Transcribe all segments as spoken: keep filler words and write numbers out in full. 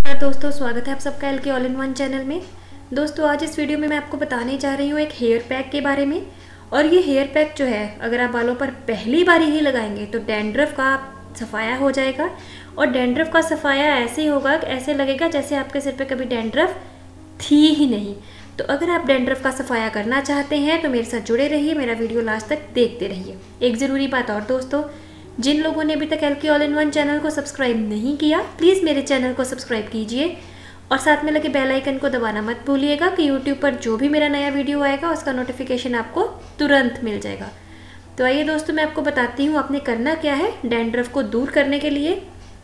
नमस्कार दोस्तों, स्वागत है आप सबका L K all in one channel में। दोस्तों आज इस वीडियो में मैं आपको बताने जा रही हूँ एक हेयर पैक के बारे में। और ये हेयर पैक जो है अगर आप बालों पर पहली बार ही लगाएंगे तो डैंड्रफ का सफाया हो जाएगा। और डैंड्रफ का सफाया ऐसे ही होगा कि ऐसे लगेगा जैसे आपके सिर पे कभी डैंड्रफ थी ही नहीं। तो अगर आप डैंड्रफ का सफाया करना चाहते हैं तो मेरे साथ जुड़े रहिए, मेरा वीडियो लास्ट तक देखते रहिए। एक ज़रूरी बात और दोस्तों, जिन लोगों ने अभी तक L K all in one channel को सब्सक्राइब नहीं किया, प्लीज़ मेरे चैनल को सब्सक्राइब कीजिए और साथ में लगे बेल आइकन को दबाना मत भूलिएगा कि यूट्यूब पर जो भी मेरा नया वीडियो आएगा उसका नोटिफिकेशन आपको तुरंत मिल जाएगा। तो आइए दोस्तों, मैं आपको बताती हूँ आपने करना क्या है डैंड्रफ को दूर करने के लिए।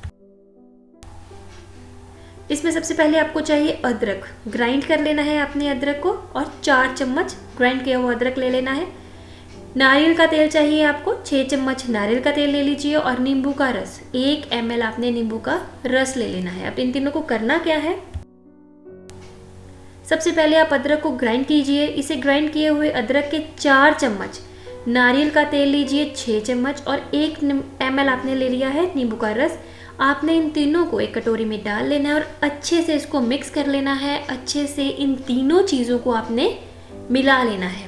इसमें सबसे पहले आपको चाहिए अदरक। ग्राइंड कर लेना है आपने अदरक को और चार चम्मच ग्राइंड किया हुआ अदरक ले लेना है। नारियल का तेल चाहिए आपको, छः चम्मच नारियल का तेल ले लीजिए। और नींबू का रस, एक एम एल आपने नींबू का रस ले लेना है। अब इन तीनों को करना क्या है, सबसे पहले आप अदरक को ग्राइंड कीजिए। इसे ग्राइंड किए हुए अदरक के चार चम्मच, नारियल का तेल लीजिए छः चम्मच और एक एम एल आपने ले लिया है नींबू का रस। आपने इन तीनों को एक कटोरी में डाल लेना है और अच्छे से इसको मिक्स कर लेना है। अच्छे से इन तीनों चीज़ों को आपने मिला लेना है।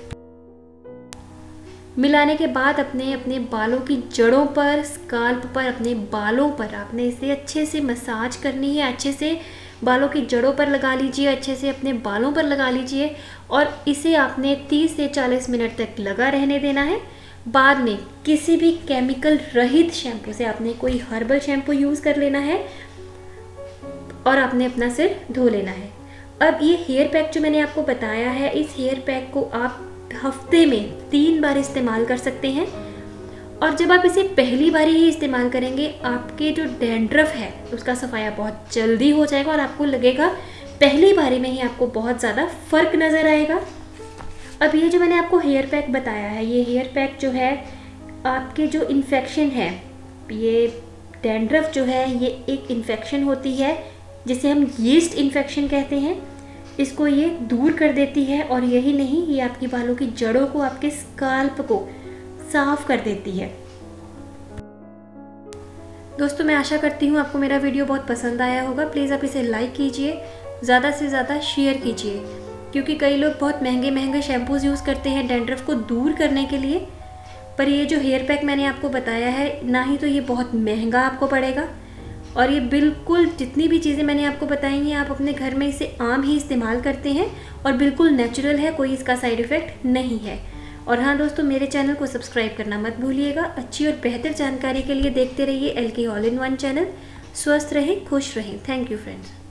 मिलाने के बाद अपने अपने बालों की जड़ों पर, स्काल्प पर, अपने बालों पर आपने इसे अच्छे से मसाज करनी है। अच्छे से बालों की जड़ों पर लगा लीजिए, अच्छे से अपने बालों पर लगा लीजिए और इसे आपने तीस से चालीस मिनट तक लगा रहने देना है। बाद में किसी भी केमिकल रहित शैम्पू से आपने कोई हर्बल शैम्पू यूज़ कर लेना है और आपने अपना सिर धो लेना है। अब ये हेयर पैक जो मैंने आपको बताया है, इस हेयर पैक को आप हफ्ते में तीन बार इस्तेमाल कर सकते हैं। और जब आप इसे पहली बार ही इस्तेमाल करेंगे, आपके जो डैंड्रफ है उसका सफाया बहुत जल्दी हो जाएगा और आपको लगेगा पहली बारी में ही आपको बहुत ज़्यादा फ़र्क नज़र आएगा। अब ये जो मैंने आपको हेयर पैक बताया है, ये हेयर पैक जो है आपके जो इन्फेक्शन है, ये डैंड्रफ जो है ये एक इन्फेक्शन होती है जिसे हम यीस्ट इन्फेक्शन कहते हैं, इसको ये दूर कर देती है। और यही नहीं, ये आपकी बालों की जड़ों को, आपके स्काल्प को साफ कर देती है। दोस्तों मैं आशा करती हूँ आपको मेरा वीडियो बहुत पसंद आया होगा। प्लीज़ आप इसे लाइक कीजिए, ज़्यादा से ज़्यादा शेयर कीजिए, क्योंकि कई लोग बहुत महंगे महंगे शैम्पूज़ यूज़ करते हैं डैंड्रफ को दूर करने के लिए। पर ये जो हेयर पैक मैंने आपको बताया है, ना ही तो ये बहुत महंगा आपको पड़ेगा और ये बिल्कुल जितनी भी चीज़ें मैंने आपको बताई हैं आप अपने घर में इसे आम ही इस्तेमाल करते हैं और बिल्कुल नेचुरल है, कोई इसका साइड इफ़ेक्ट नहीं है। और हाँ दोस्तों, मेरे चैनल को सब्सक्राइब करना मत भूलिएगा। अच्छी और बेहतर जानकारी के लिए देखते रहिए L K all in one channel. स्वस्थ रहें, खुश रहें। Thank you friends.